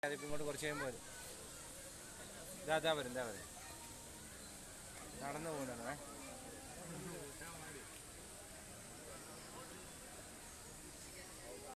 അതിപ്പോൾ ഇങ്ങോട്ട് കുറച്ച് കഴിയുമ്പോൾ വരും. ഇതാ വരും നടന്നു പോകുന്നതാണ്.